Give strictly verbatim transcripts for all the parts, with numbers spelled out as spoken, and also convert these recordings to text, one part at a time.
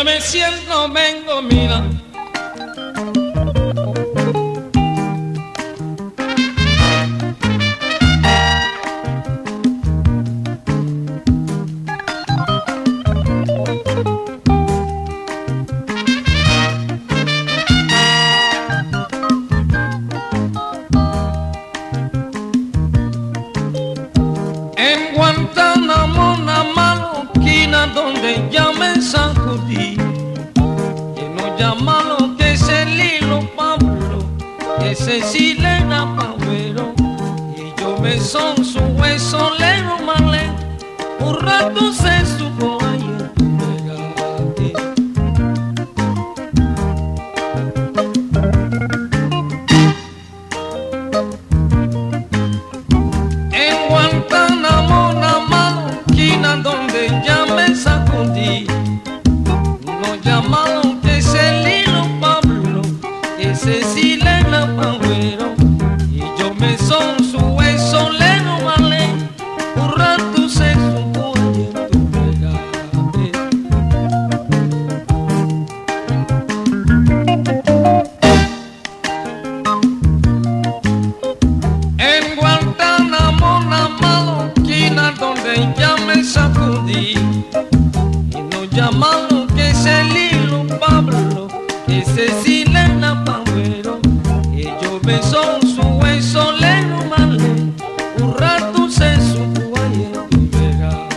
yo me siento, vengo, mira. En Guantánamo, una maloquina donde ya me sacudí, que no llama lo que es el hilo Pablo, que es Silena Pavero, y yo me son su hueso lero malé, un rato se supo ayer pegate. En Guantánamo, una maloquina donde ya me sacudí, no llamaron que es el hilo Pablo, ese es Silena Pavero, y yo me son su hueso leno malé, un rato se supo ayer tu pegate. En Guantánamo, una maloquina donde ya me sacudí, y no llamaron que es el hilo Pablo, que ese es Silena Pavero, y yo me son su hueso leno malé, un rato se supo ayer tu pegate.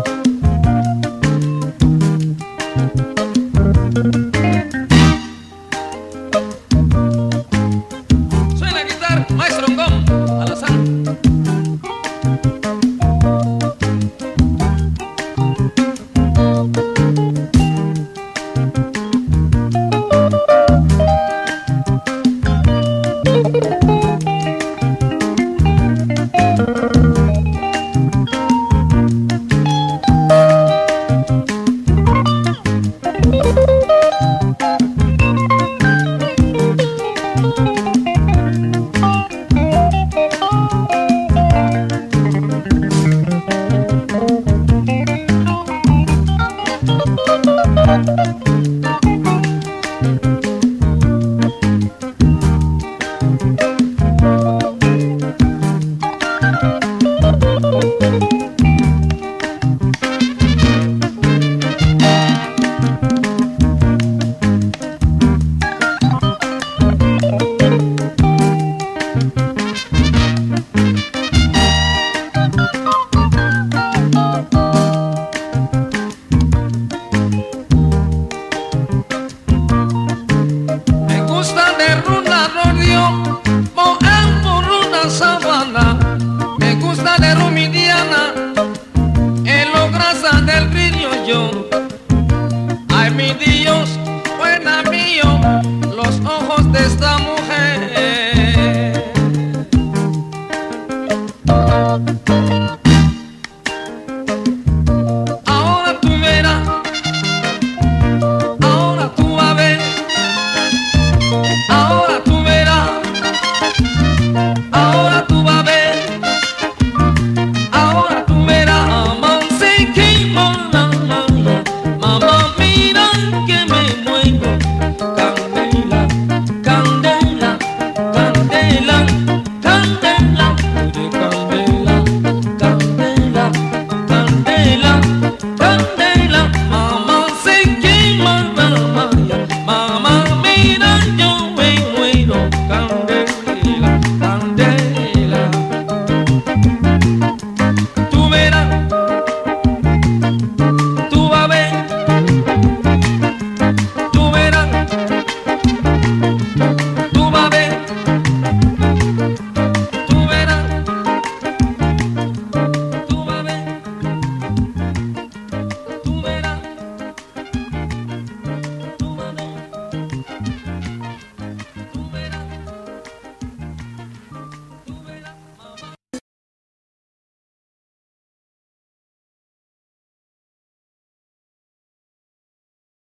Suena la guitarra, maestro Ngón, Alazán. Me gusta de runa rodeo, mojar por una sabana, me gusta de rumidiana, en lo grasa del río yo, ay mi Dios.